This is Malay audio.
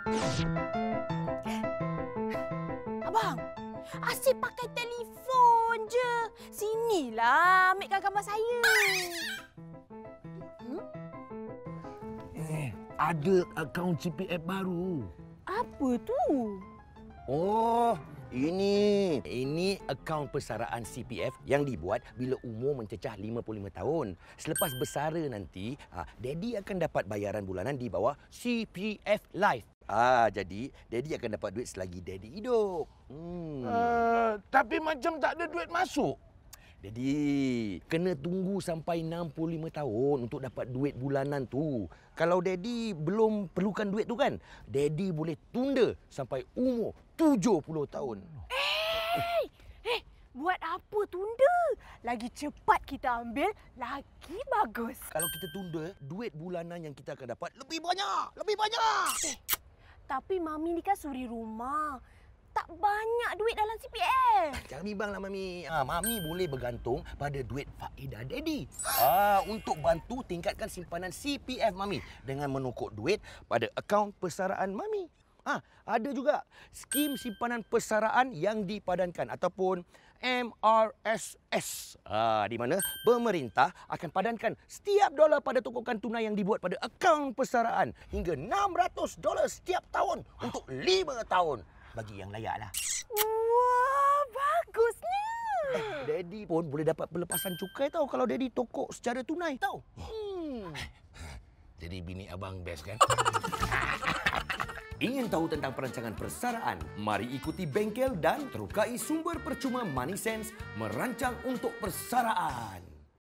Abang, asyik pakai telefon je. Sinilah ambilkan gambar saya. Ada akaun CPF baru. Apa tu? Oh, ini akaun persaraan CPF yang dibuat bila umur mencecah 55 tahun. Selepas bersara nanti, Daddy akan dapat bayaran bulanan di bawah CPF Life. Jadi Daddy akan dapat duit selagi Daddy hidup. Tapi macam tak ada duit masuk. Daddy, kena tunggu sampai 65 tahun untuk dapat duit bulanan tu. Kalau Daddy belum perlukan duit tu kan, Daddy boleh tunda sampai umur 70 tahun. Buat apa tunda? Lagi cepat kita ambil, lagi bagus. Kalau kita tunda, duit bulanan yang kita akan dapat lebih banyak. Lebih banyak. Tapi Mami ni kan suri rumah. Tak banyak duit dalam CPF. Jangan bimbanglah Mami. Mami boleh bergantung pada duit faedah Daddy. Untuk bantu tingkatkan simpanan CPF Mami dengan menukuk duit pada akaun persaraan Mami. Ada juga skim simpanan persaraan yang dipadankan ataupun MRSS. Di mana pemerintah akan padankan setiap dolar pada tokokan tunai yang dibuat pada akaun persaraan hingga $600 setiap tahun untuk 5 tahun. Bagi yang layak lah. Wah, bagusnya. Daddy pun boleh dapat pelepasan cukai tau kalau Daddy tokok secara tunai tau. Jadi bini abang best kan? Ingin tahu tentang perancangan persaraan? Mari ikuti Bengkel dan terukai sumber percuma MoneySense merancang untuk persaraan.